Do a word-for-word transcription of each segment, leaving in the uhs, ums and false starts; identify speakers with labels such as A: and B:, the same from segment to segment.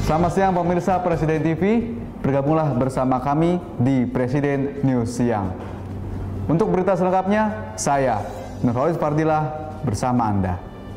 A: Selamat siang pemirsa Presiden T V, bergabunglah bersama kami di Presiden News Siang. Untuk berita selengkapnya, saya Nurholis Fardillah bersama Anda.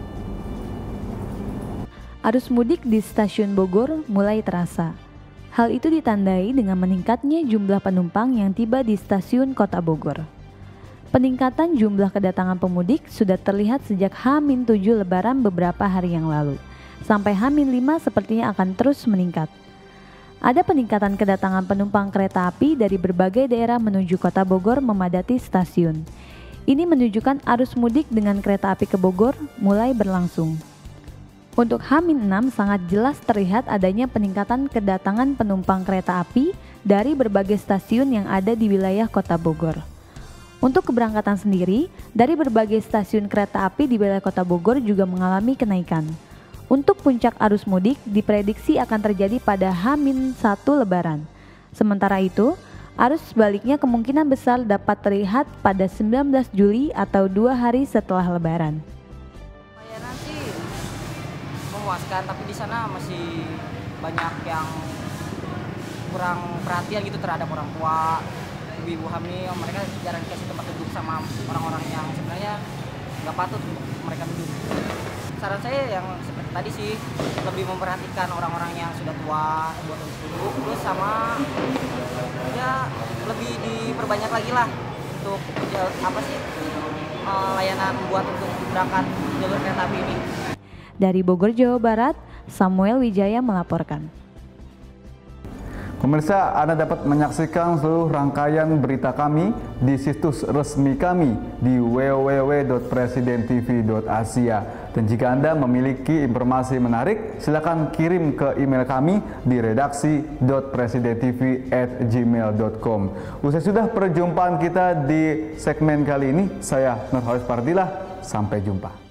B: Arus mudik di stasiun Bogor mulai terasa. Hal itu ditandai dengan meningkatnya jumlah penumpang yang tiba di stasiun Kota Bogor. Peningkatan jumlah kedatangan pemudik sudah terlihat sejak H minus tujuh Lebaran beberapa hari yang lalu. Sampai H minus lima sepertinya akan terus meningkat. Ada peningkatan kedatangan penumpang kereta api dari berbagai daerah menuju Kota Bogor memadati stasiun. Ini menunjukkan arus mudik dengan kereta api ke Bogor mulai berlangsung. Untuk H minus enam sangat jelas terlihat adanya peningkatan kedatangan penumpang kereta api dari berbagai stasiun yang ada di wilayah Kota Bogor. Untuk keberangkatan sendiri, dari berbagai stasiun kereta api di wilayah Kota Bogor juga mengalami kenaikan. Untuk puncak arus mudik diprediksi akan terjadi pada H minus satu Lebaran. Sementara itu, arus sebaliknya kemungkinan besar dapat terlihat pada sembilan belas Juli atau dua hari setelah Lebaran.
C: Layanan sih memuaskan, tapi di sana masih banyak yang kurang perhatian gitu terhadap orang tua, ibu-ibu hamil. Mereka jarang dikasih tempat duduk sama orang-orang yang sebenarnya nggak patut untuk mereka duduk. Saran saya yang seperti tadi sih, lebih memperhatikan orang-orang yang sudah tua buat untuk duduk, terus sama ya lebih diperbanyak lagi lah untuk apa sih layanan buat untuk berangkat jalur kereta api ini.
B: Dari Bogor, Jawa Barat, Samuel Wijaya melaporkan.
A: Pemirsa, Anda dapat menyaksikan seluruh rangkaian berita kami di situs resmi kami di w w w dot presiden t v dot asia. Dan jika Anda memiliki informasi menarik, silakan kirim ke email kami di redaksi dot presiden t v at gmail dot com. Usai sudah perjumpaan kita di segmen kali ini, saya Nurholis Fardillah, sampai jumpa.